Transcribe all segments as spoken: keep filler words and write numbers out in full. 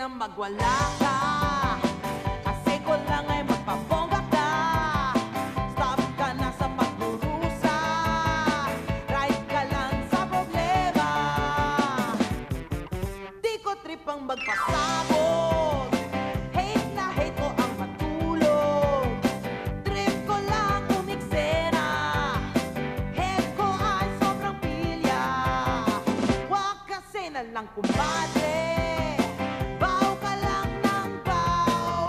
na magwala ka, kasi ko lang ay magpabongga ka. Stop ka na sa pagdurusa, right ka lang sa problema. Di ko trip ang magpasabot, hate na hate ko ang matulog. Trip ko lang umiksena, head ko ay sobrang pilya. Wag kasi na lang kumpadre, baw ka lang ng baw.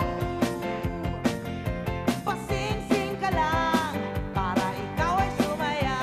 Pasing-sing ka lang para ikaw ay sumaya.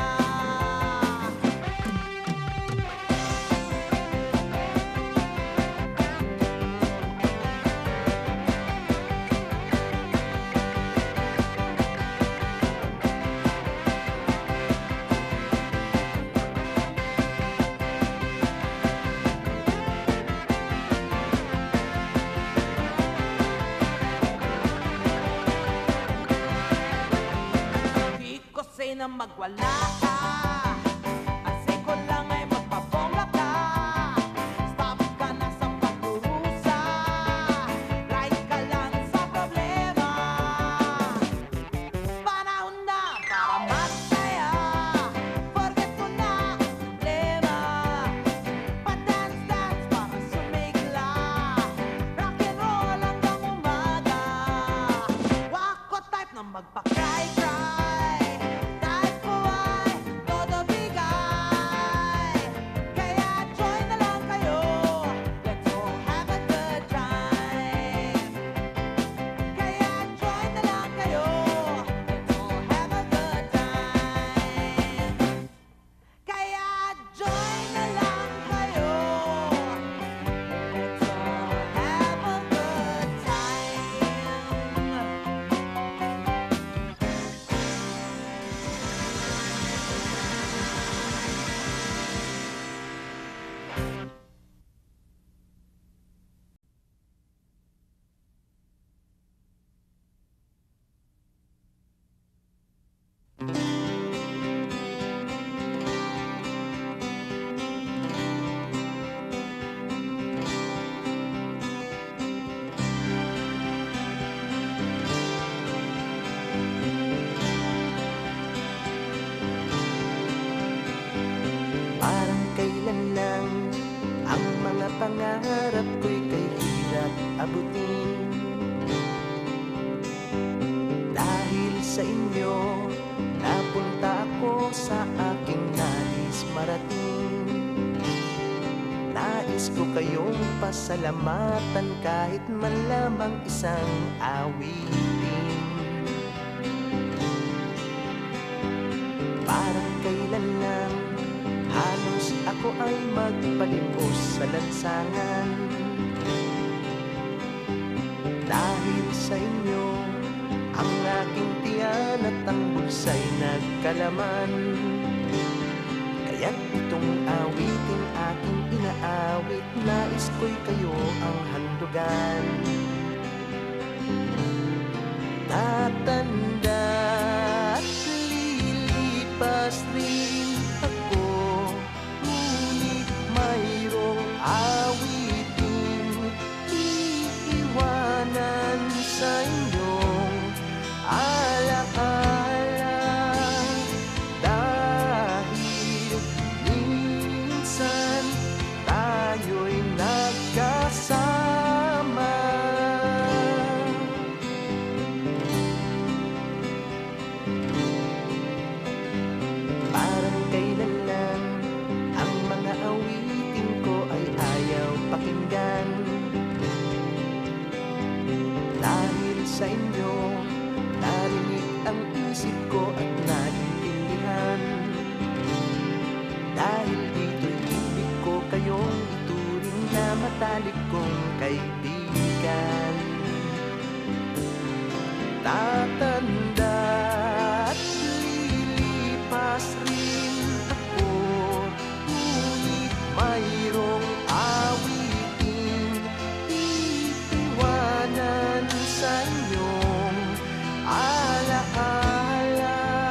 Di ko say na magwala ka, kasi ko lang ay magpabongga ka. Stop ka na sa pagdurusa, right ka lang sa problema. Panahon na para masaya, forget ko na ang problema. Pa-dance-dance para sumigla, rock and roll hanggang umaga. Wag ko type na magpa-cry-cry, type ko ay todo bigay. Kaya join na lang kayo, let's all have a good time. Kaya join na lang kayo, let's all have a good time. Kaya join na lang kayo, let's all have a good Parang kailan lang ang mga pangarap ko'y kay hirap abutin. Dahil sa inyo, napunta ako sa aking nais marating. Nais ko kayong pasalamatan kahit man lamang isang awitin. Parang kailan lang halos ako ay magpalimos sa lansangan. Dahil sa inyo, ang aking tiyan at ang bulsa'y nagkalaman. Kaya't itong awiting aking inaawit, nais ko'y kayo ang handugan. Tatanda at lilipas rin ako, ngunit mayroong awiting iiwanan sa inyong alaala. Dahil minsan tayo'y nagkasama. Parang kailan lang ang mga awitin ko ay ayaw pakinggan. Dahil sa inyo, narinig ang isip ko at naintindihan. Dahil dito'y ibig ko kayong ituring na matalik kong kaibigan. Tatanda at lilipas rin ako, ngunit mayroong awiting iiwanan sa inyong alaala.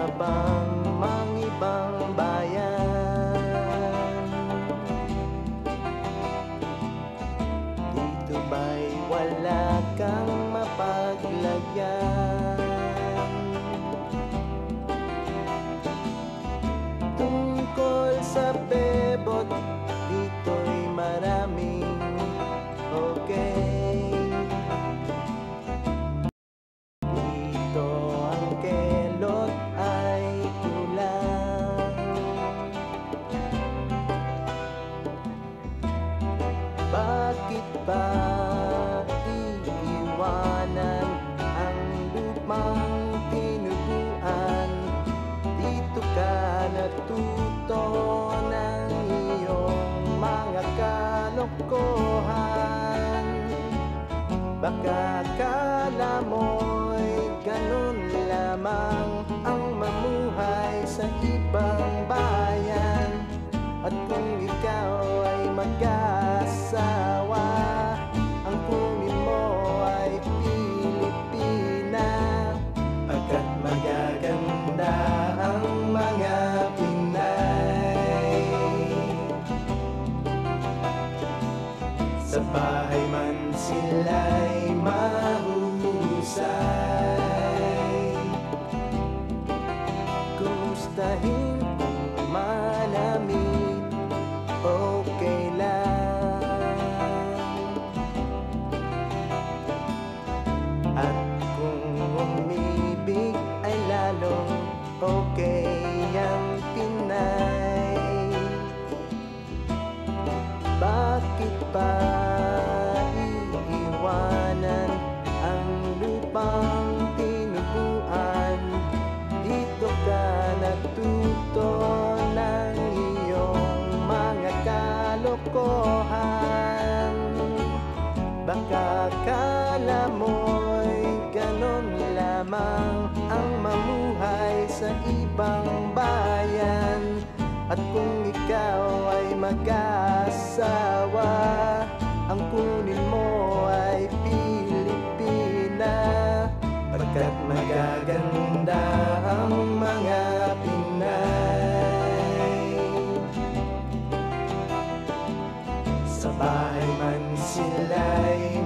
bang mangibang bayan? Dito ba'y wala kang mapaglagyan? Tungkol sa bebot, dito'y maraming okay. Dito ang kelot ay kulang. Bakit ba iiwanan ang lupang tinubuan? Dito ka natuto ng iyong mga kalokohan. Baka akala mo'y ganun lamang ang mamuhay sa ibang bayan. At kung ikaw ay mag-asawa, ang kunin mo ay Pilipina. Pagkat magaganda ang mga Pinay. Sa bahay man sila'y mahusay. Kumustahin malamig, okay lang. At kung umibig ay lalong okay ang Pinay. Bakit pa iiwanan ang lupang tinubuan? Dito ka natuto ng iyong mga kalokohan. Baka akala mo'y ganun lamang ang mamuhay sa ibang bayan. At kung ikaw ay mag-asawa, ang kunin mo ay Pilipina. Pagkat magaganda ang mga Pinay. Sa bahay man sila'y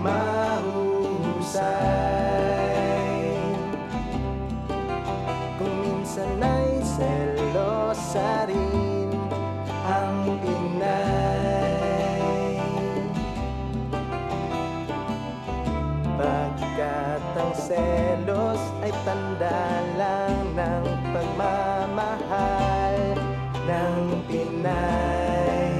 mahusay. Kung minsan ay selosa rin ang Pinay. Pagkat ang selos ay tanda lang ng pagmamahal ng Pinay.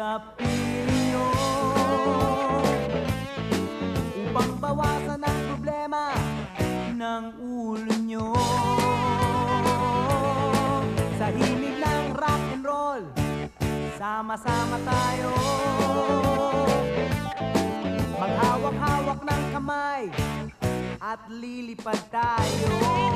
sa piling nyo upang bawasan ang problema ng ulo nyo. Sa himig ng rock and roll, sama-sama tayo, maghawak-hawak ng kamay at lilipad tayo.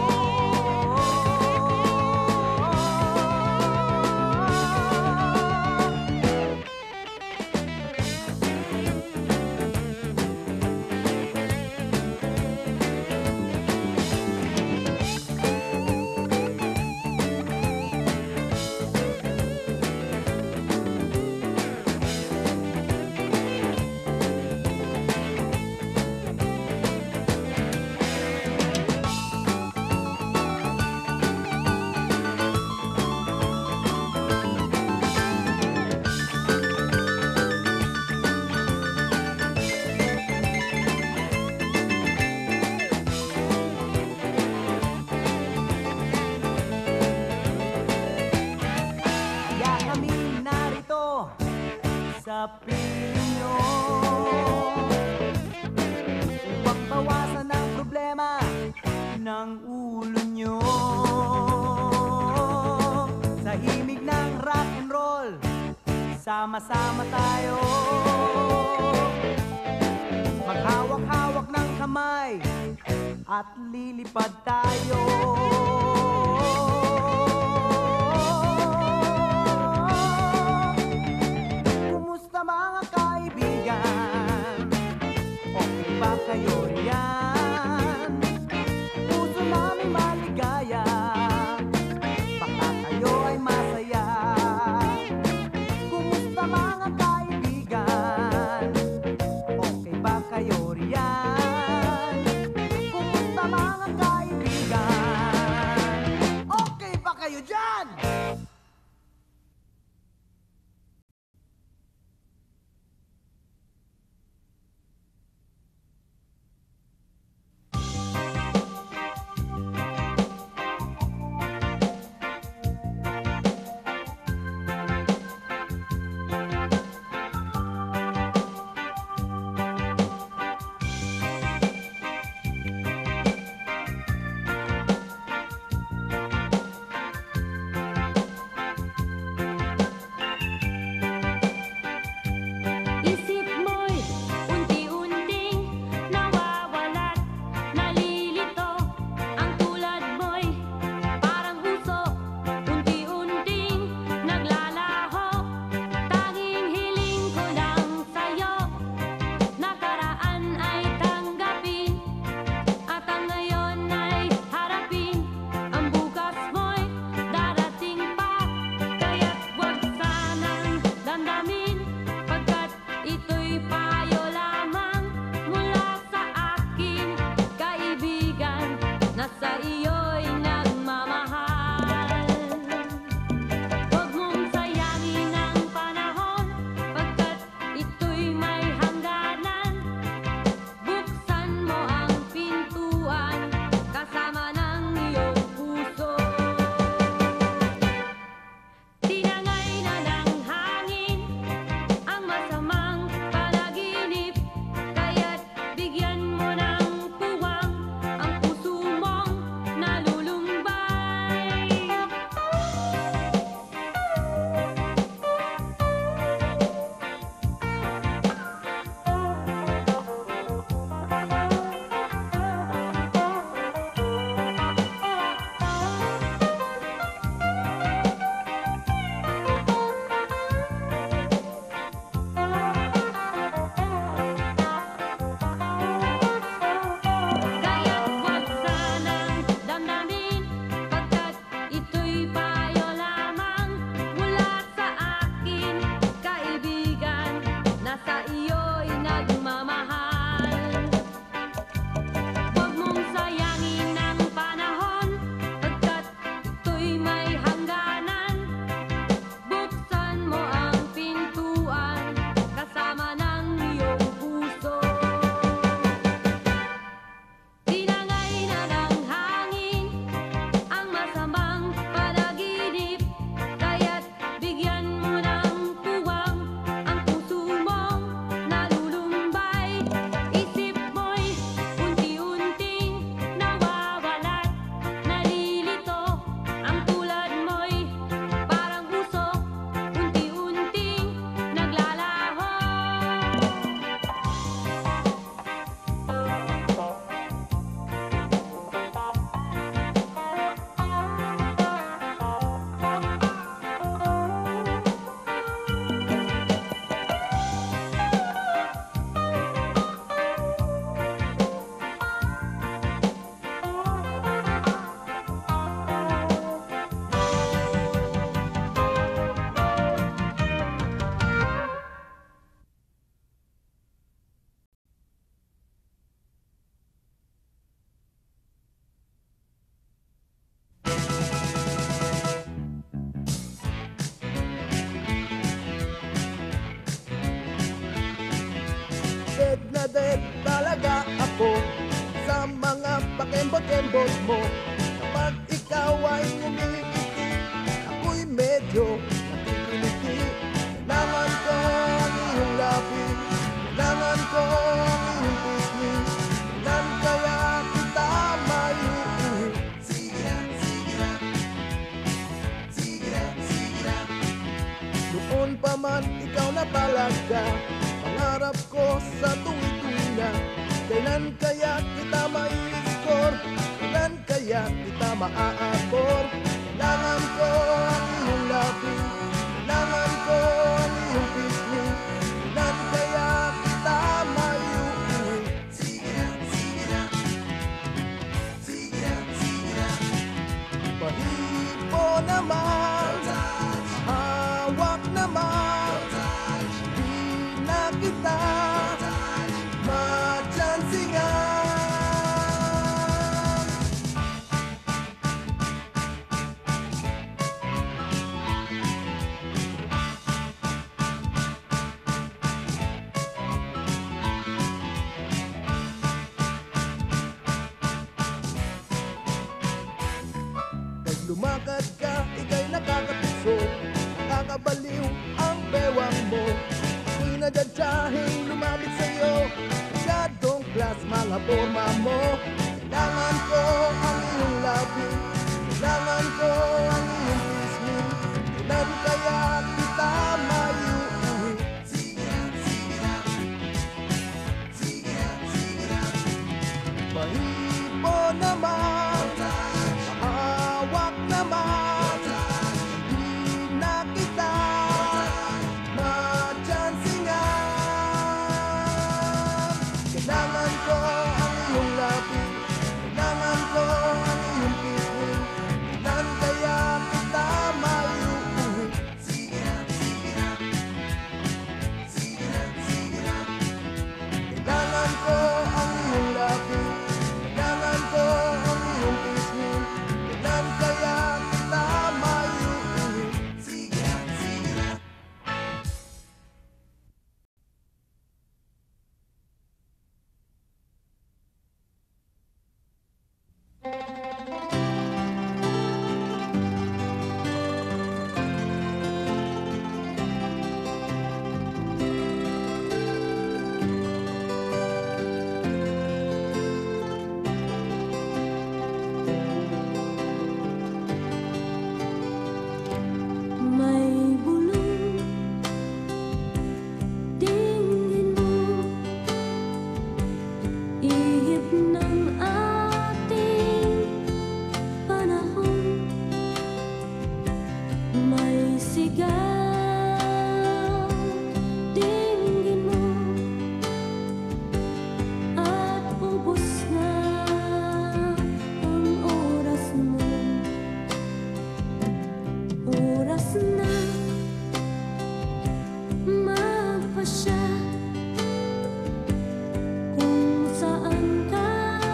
Sa piling nyo upang bawasan ang problema ng ulo nyo. Sa himig ng rock and roll, sama-sama tayo, maghawak-hawak ng kamay at lilipad tayo. Mga kaibigan, okay ba kayo riyan? Puso namin maligaya, baka kayo ay masaya. Kumusta mga kaibigan, okay ba kayo riyan? Kumusta mga kaibigan, okay ba kayo dyan? interested talaga ako sa mga pakembot-kembot mo. Kapag ikaw ay ngumingiti, ako'y medyo nakikiliti. Kailangan ko ang iyong labi, kailangan ko ang iyong pisngi. Kailan kaya kita maiuwi? Sige na, sige na, sige na, sige na. Noon pa man ikaw na talaga pangarap ko sa tuwi-tuwi na. Kailan kaya kita mai-score? Kailan kaya kita maa-abor? Kailangan ko ang iyong labi, kailangan ko ang iyong pisngi. Kailan kaya kita maiuwi? Sige na, sige na, sige na, sige na. Pahipo naman, hawak naman, di na kita matsansingan. Pag lumakad ka, ika'y nakakatuso, nakakabaliw ang bewang mo. Ako'y nadyadyahing lumapit sa'yo, masyadong class mga forma mo. Kailangan ko ang iyong labi, kailangan ko ang iyong pisngi. Kailan kaya kita maiuwi? Sige na, sige na, sige na, sige na. Mahipo naman, mahawak naman, di na kita matsansingan. Kailangan ko ang iyong labi, kailangan ko ang iyong pisngi. Kailan kaya kita maiuwi? Sige na, sige na, sige na, sige na. Kailangan ko ang iyong labi, kailangan ko ang iyong pisngi. Kailan kaya kita maiuwi? Sige na, sige na. May bulong tingin mo, ihip ng ating panahon. May sigaw tingin mo, at ubos na ang oras mo. Oras na magpasya kung saan ka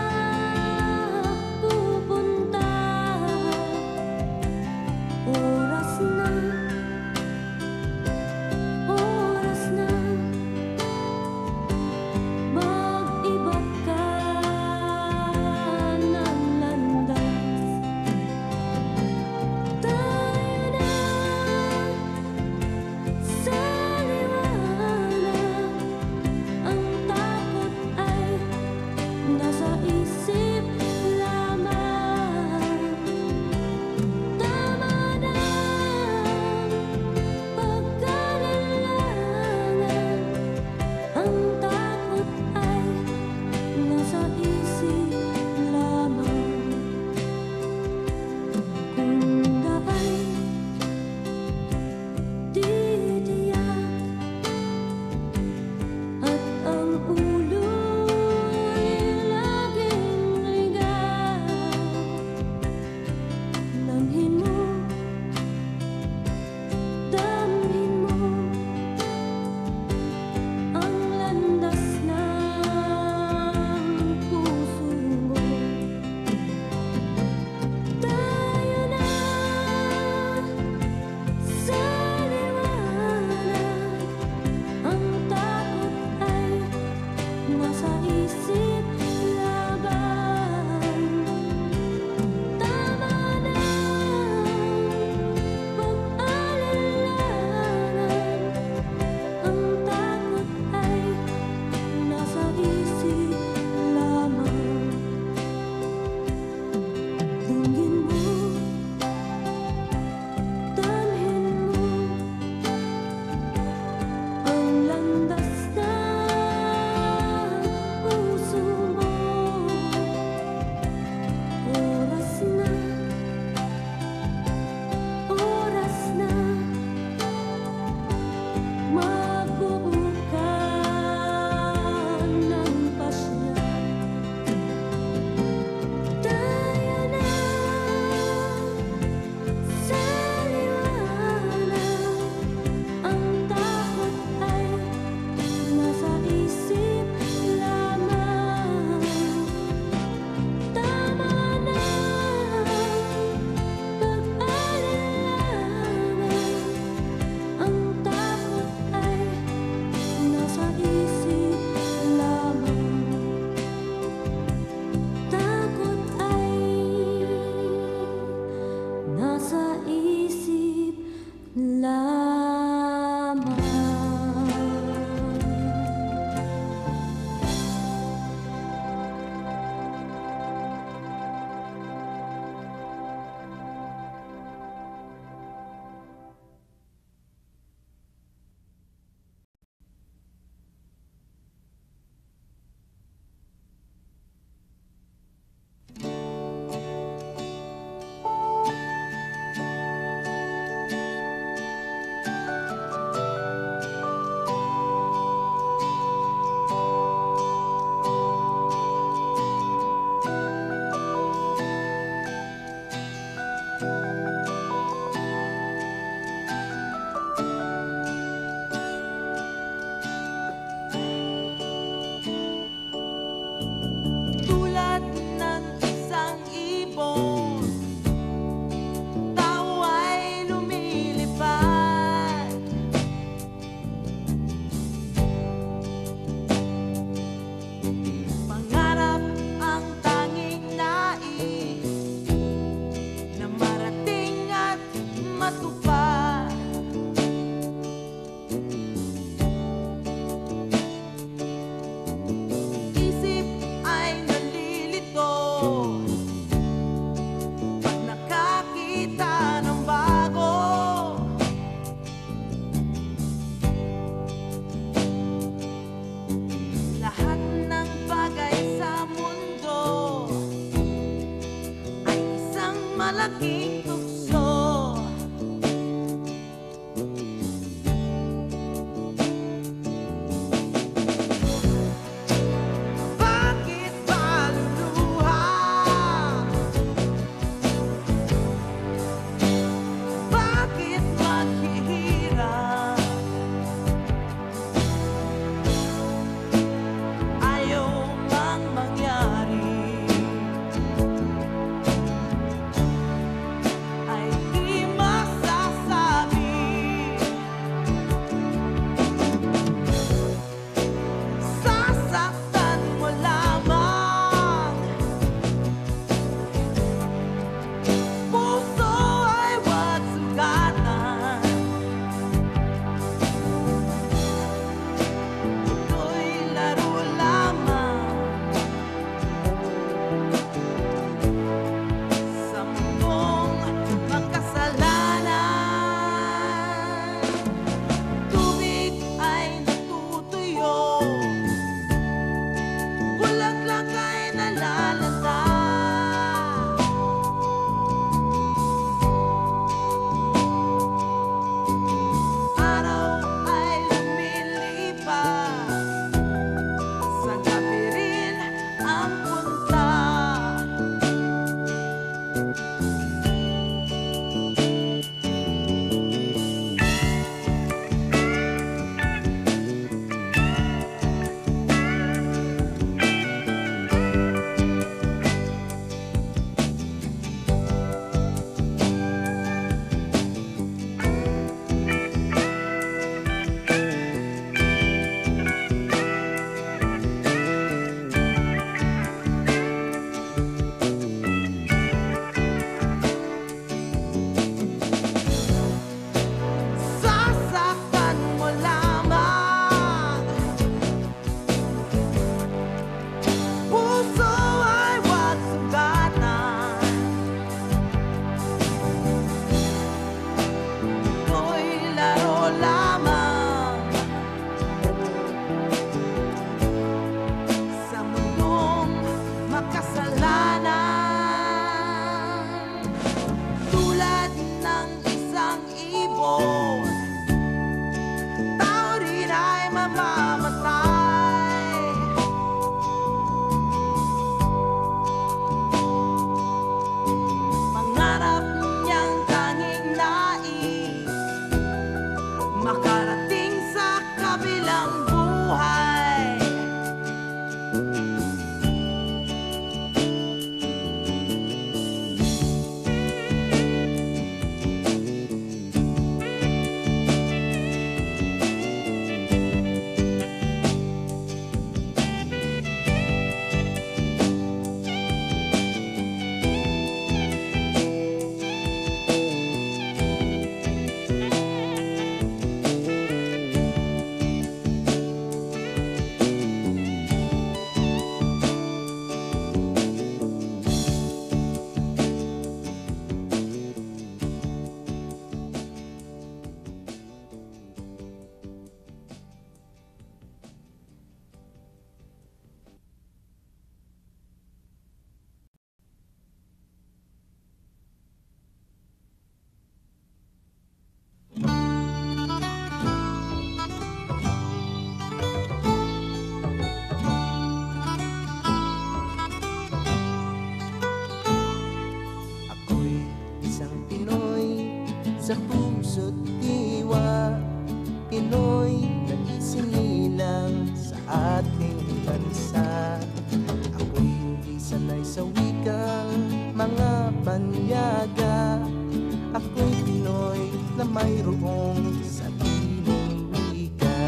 Ako'y hindi sanay sa wikang mga banyaga. Ako'y Pinoy na mayroong sariling wika.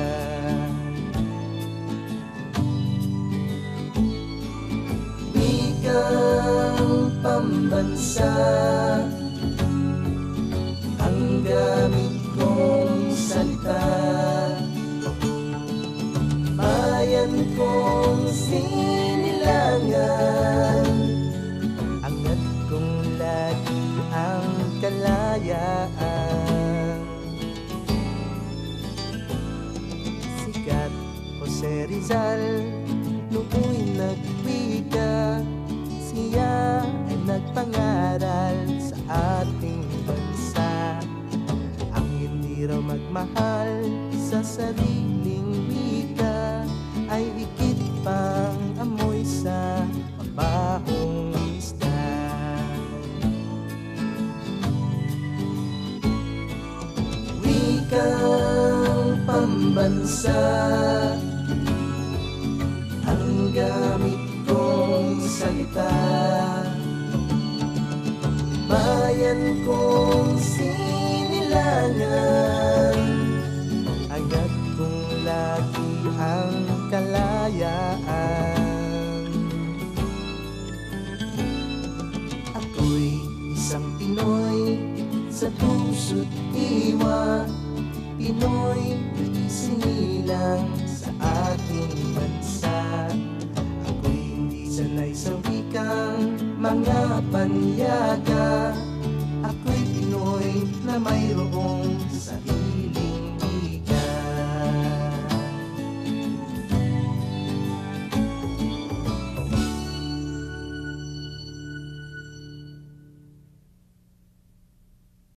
Wikang pambansa ang gamit kong salita. Bayan kong sinilangan, angat kong lagi ang kalayaan. Sikat Jose Rizal nooy nagwika. Siya ay nagpangaral sa ating bansa. Ang hindi raw magmahal sa sariling wika ay higit pang amoy sa mabahong isda. Wikang pambansa ang gamit kong salita. Bayan kong sinilangan, agad kong lagi ang kalayaan. Ako'y isang Pinoy sa puso't diwa, Pinoy na isinilang sa ating bansa. Ako'y hindi sanay sa wikang mga panyaga. Ako'y Pinoy na mayroong